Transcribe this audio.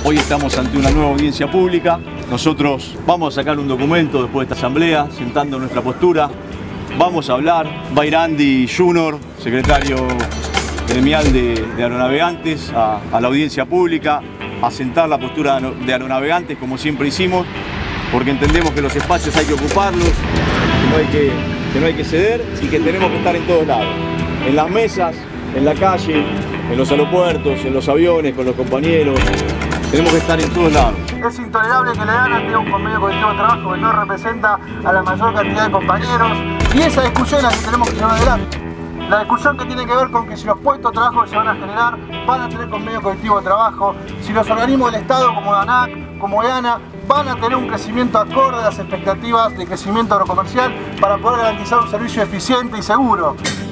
Hoy estamos ante una nueva audiencia pública. Nosotros vamos a sacar un documento después de esta asamblea, sentando nuestra postura. Vamos a hablar. Va a ir Andy Junior, secretario gremial de Aeronavegantes, a la audiencia pública, a sentar la postura de Aeronavegantes, como siempre hicimos, porque entendemos que los espacios hay que ocuparlos, que no hay que ceder y que tenemos que estar en todos lados. En las mesas, en la calle, en los aeropuertos, en los aviones, con los compañeros. Tenemos que estar en todos lados. Es intolerable que la ANA tenga un convenio colectivo de trabajo que no representa a la mayor cantidad de compañeros, y esa discusión es la que tenemos que llevar adelante. La discusión que tiene que ver con que si los puestos de trabajo que se van a generar van a tener convenio colectivo de trabajo, si los organismos del Estado como ANAC, como EANA, van a tener un crecimiento acorde a las expectativas de crecimiento agrocomercial para poder garantizar un servicio eficiente y seguro.